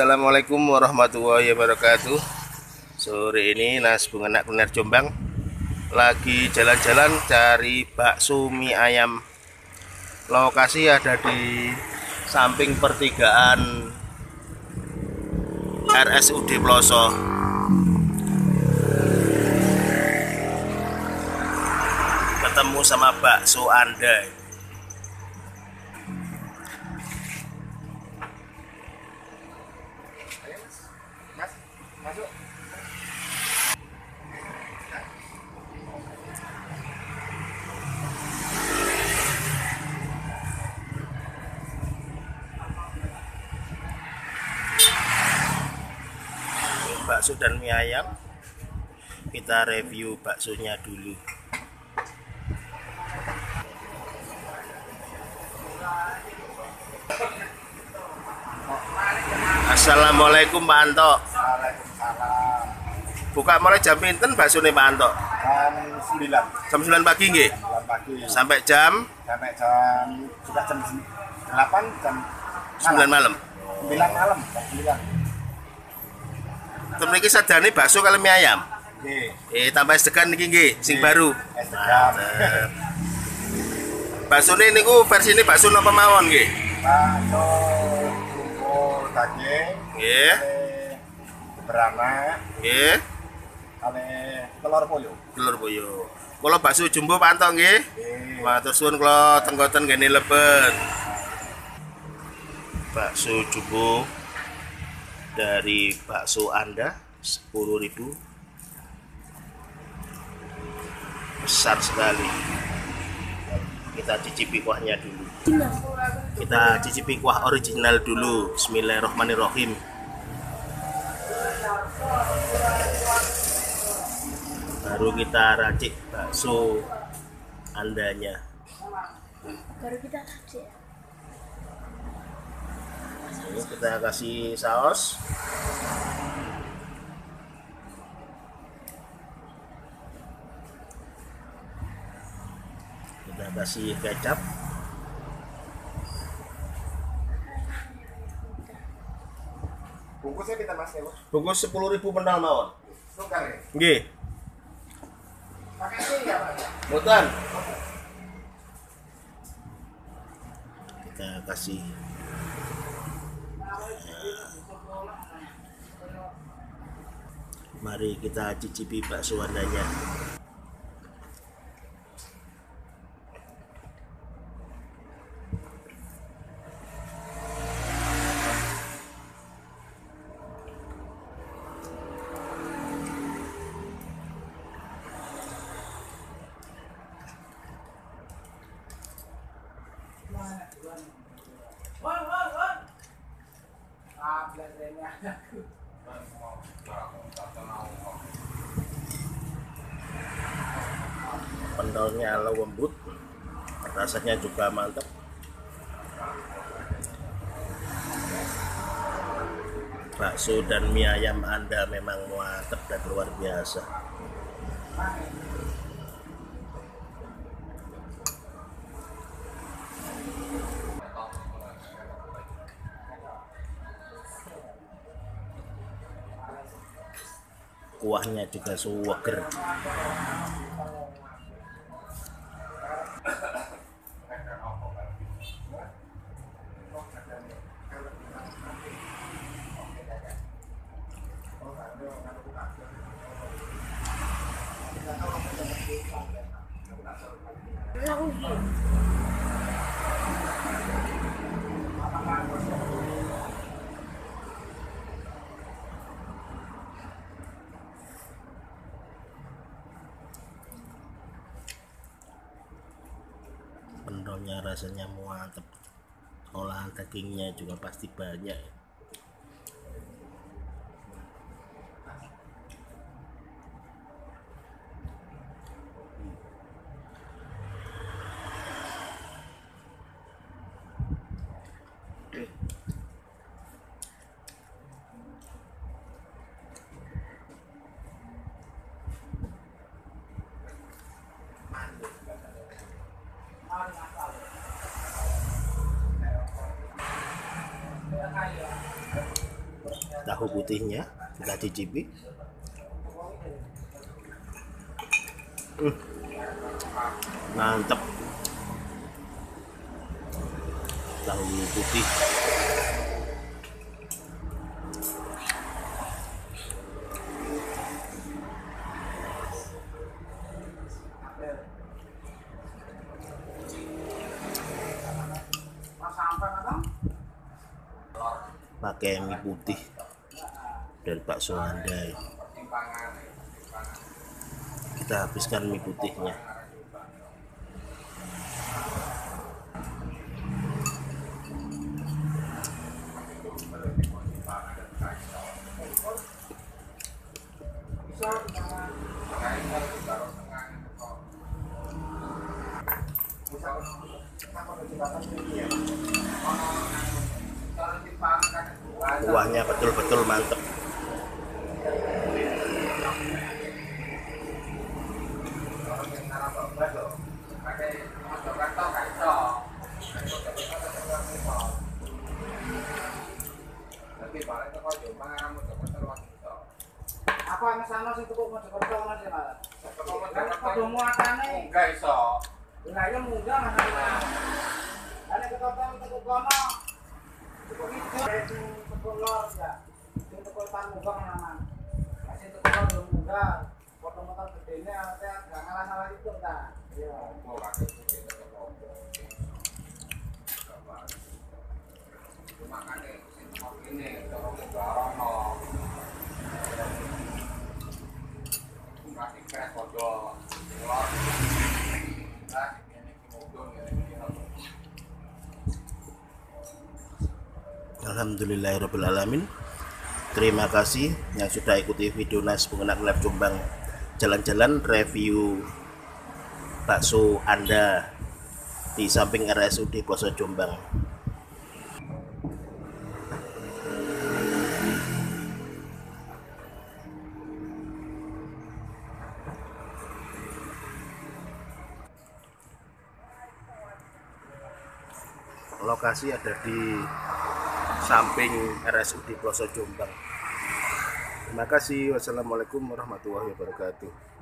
Assalamualaikum warahmatullahi wabarakatuh. Sore ini Nas Bunga Anak Kuliner Jombang lagi jalan-jalan cari bakso mie ayam. Lokasi ada di samping pertigaan RSUD Ploso. Ketemu sama bakso Anda. Bakso dan mie ayam, kita review baksonya dulu. Assalamualaikum Pak Anto. Waalaikumsalam. Buka mulai jam pinten bakso nih Pak Anto? Jam 9. Jam 9 pagi nggih? 9 pagi. Sampai jam Juga jam 8 jam 9 malam. 9 malam, jam 9. Temen iki sadane bakso kali mie ayam. Nggih. Tambah segan niki nggih, sing baru. Es degan. Baksone niku versine bakso napa mawon nggih? Bakso jumbo daging. Nggih. Beranak. Nggih. Kali telur puyuh. Telur puyuh. Kula bakso jumbo Pak Anto nggih. Nggih. Matur suwun kula tenggoten gene lebet. Bakso jumbo dari bakso Anda 10.000, besar sekali. Kita cicipi kuahnya dulu. Kita cicipi kuah original dulu. Bismillahirrahmanirrahim. Baru kita racik bakso Andanya. Baru kita racik. Ini kita kasih saus. Kita kasih kecap. Bungkusnya kita Mas ya, Bu. Bungkus 10.000 pental mawon. Tukar ya. Nggih. Pakai ini ya, Pak. Boten. Kita kasih mari kita cicipi bakso Andanya. Pentolnya lembut, rasanya juga mantap. Bakso dan mie ayam Anda memang mantap dan luar biasa. Kuahnya juga seger. Pentolnya rasanya mantap, olahan dagingnya juga pasti banyak. tahu putihnya, kita cicipi. Mantep, tahu putih. Pakai mie putih dari bakso Andai. Kita habiskan mie putihnya. Kuahnya betul-betul mantep. Apa yang sama sih tuku Mojokerto Mas ya, Mas? Mojokerto muatane enggak iso. Lah ya munggah Mas. Ane ketopeng tuku kono. Tuku iki tuku lor ya. Sing tuku tan munggah nang. Sing tuku kono munggah. Potong-potong gedene ate gak ngalah-ngalah itu ta. Iya. Makane sing ini karo munggah Alhamdulillahirrabbilalamin. Terima kasih yang sudah ikuti video Nas Bunga Kuliner Jombang jalan-jalan review bakso Anda di samping RSUD Ploso Jombang. Lokasi ada di samping RSUD Ploso Jombang. Terima kasih. Wassalamualaikum warahmatullahi wabarakatuh.